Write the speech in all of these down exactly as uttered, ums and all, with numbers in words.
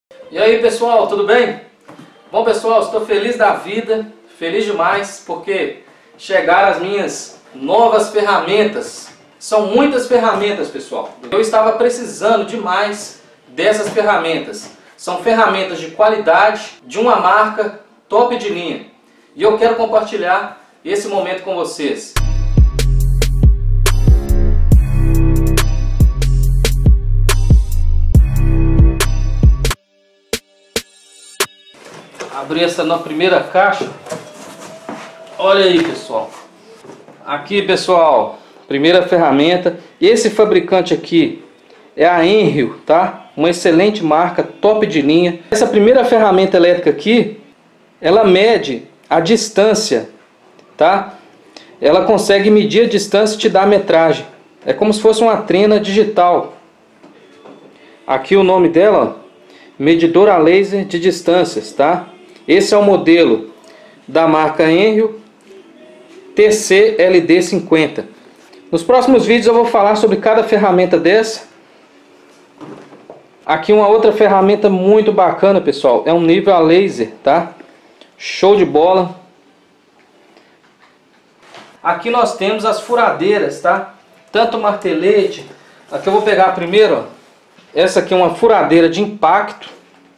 E aí pessoal, tudo bem? Bom pessoal, estou feliz da vida, feliz demais porque chegaram as minhas novas ferramentas. São muitas ferramentas pessoal, eu estava precisando demais dessas ferramentas. São ferramentas de qualidade, de uma marca top de linha. E eu quero compartilhar esse momento com vocês. Abrir essa na primeira caixa. Olha aí pessoal. Aqui pessoal, primeira ferramenta. Esse fabricante aqui é a Enrio, tá? Uma excelente marca, top de linha. Essa primeira ferramenta elétrica aqui, ela mede a distância, tá? Ela consegue medir a distância e te dar a metragem. É como se fosse uma trena digital. Aqui o nome dela, ó, medidor a laser de distâncias, tá? Esse é o modelo da marca Enrio T C L D cinquenta. Nos próximos vídeos eu vou falar sobre cada ferramenta dessa. Aqui uma outra ferramenta muito bacana, pessoal. É um nível a laser, tá? Show de bola. Aqui nós temos as furadeiras, tá? Tanto martelete. Aqui eu vou pegar primeiro, ó. Essa aqui é uma furadeira de impacto.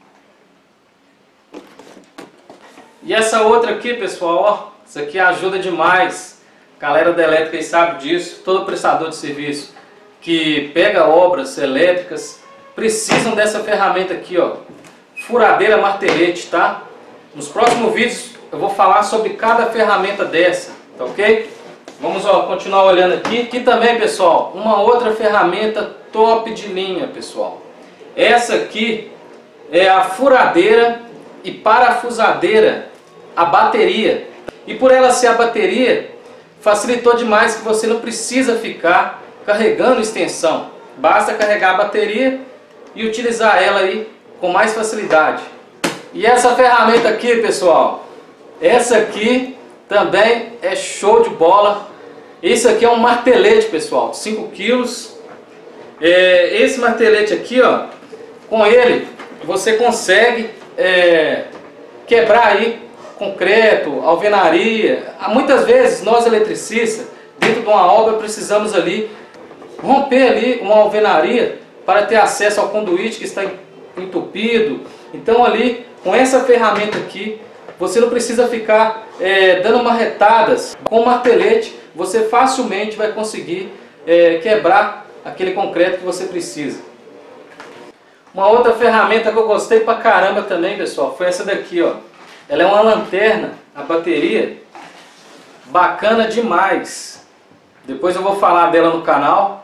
E essa outra aqui, pessoal, ó, isso aqui ajuda demais. Galera da elétrica aí sabe disso. Todo prestador de serviço que pega obras elétricas precisam dessa ferramenta aqui, ó, furadeira martelete, tá? Nos próximos vídeos eu vou falar sobre cada ferramenta dessa, tá ok? Vamos ó, continuar olhando aqui. Aqui também, pessoal, uma outra ferramenta top de linha, pessoal. Essa aqui é a furadeira e parafusadeira a bateria. E por ela ser a bateria, facilitou demais que você não precisa ficar carregando extensão. Basta carregar a bateria e utilizar ela aí com mais facilidade. E essa ferramenta aqui, pessoal, essa aqui também é show de bola. Esse aqui é um martelete, pessoal, cinco quilos. É, esse martelete aqui, ó, com ele você consegue é, quebrar aí concreto, alvenaria. Muitas vezes nós eletricistas, dentro de uma obra, precisamos ali romper ali uma alvenaria para ter acesso ao conduíte que está entupido. Então ali, com essa ferramenta aqui, você não precisa ficar é, dando marretadas. Com o martelete, você facilmente vai conseguir é, quebrar aquele concreto que você precisa. Uma outra ferramenta que eu gostei pra caramba também, pessoal, foi essa daqui, ó. Ela é uma lanterna, a bateria, bacana demais. Depois eu vou falar dela no canal.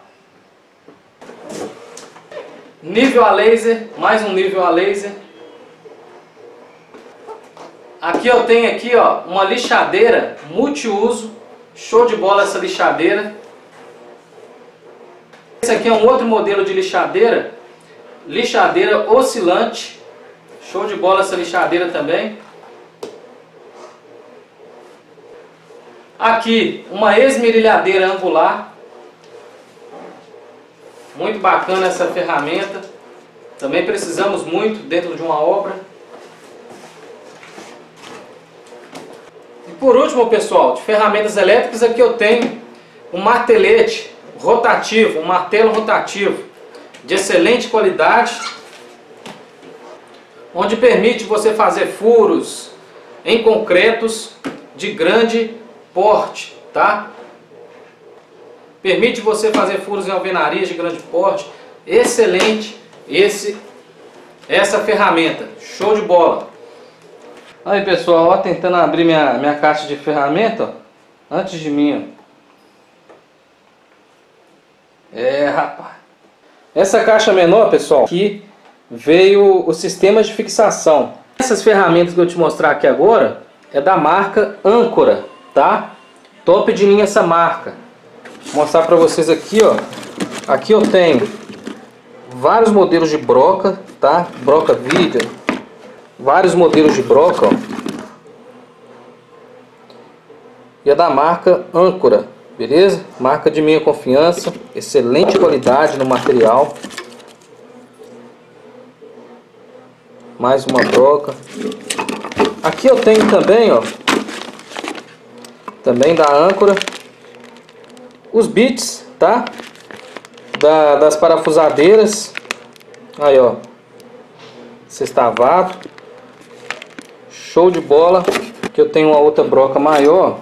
Nível a laser, mais um nível a laser. Aqui eu tenho aqui, ó, uma lixadeira multiuso, show de bola essa lixadeira. Esse aqui é um outro modelo de lixadeira, lixadeira oscilante, show de bola essa lixadeira também. Aqui uma esmerilhadeira angular, muito bacana essa ferramenta, também precisamos muito dentro de uma obra. E por último, pessoal, de ferramentas elétricas, aqui eu tenho um martelete rotativo, um martelo rotativo de excelente qualidade, onde permite você fazer furos em concretos de grande porte, tá? Permite você fazer furos em alvenarias de grande porte. Excelente esse essa ferramenta, show de bola. Aí pessoal, ó, tentando abrir minha, minha caixa de ferramenta, ó, antes de mim, ó. É, rapaz. Essa caixa menor, pessoal, aqui veio o sistema de fixação. Essas ferramentas que eu te mostrar aqui agora é da marca Âncora, tá? Top de linha essa marca. Vou mostrar para vocês aqui, ó. Aqui eu tenho vários modelos de broca, tá? Broca vídeo. Vários modelos de broca, ó. E é da marca Âncora, beleza? Marca de minha confiança, excelente qualidade no material. Mais uma broca. Aqui eu tenho também, ó, também da âncora, os bits, tá? Da, das parafusadeiras. Aí, ó, sextavado. Show de bola. Aqui eu tenho uma outra broca maior.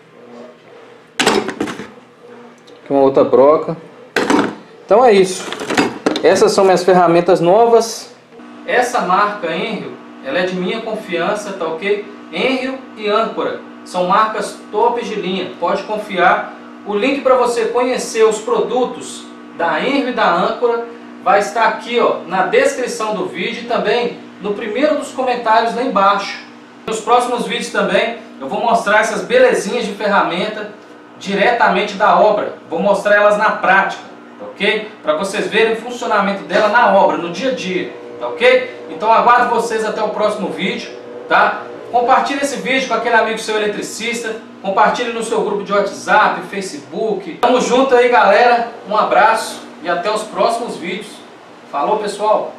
Aqui uma outra broca. Então é isso. Essas são minhas ferramentas novas. Essa marca Enrio, ela é de minha confiança, tá ok? Enrio e Âncora são marcas top de linha, pode confiar. O link para você conhecer os produtos da Enrio e da Âncora vai estar aqui, ó, na descrição do vídeo e também no primeiro dos comentários lá embaixo. Nos próximos vídeos também eu vou mostrar essas belezinhas de ferramenta diretamente da obra. Vou mostrar elas na prática, ok? Para vocês verem o funcionamento dela na obra, no dia a dia, tá ok? Então aguardo vocês até o próximo vídeo, tá? Compartilhe esse vídeo com aquele amigo seu eletricista, compartilhe no seu grupo de WhatsApp, Facebook. Tamo junto aí, galera, um abraço e até os próximos vídeos. Falou, pessoal!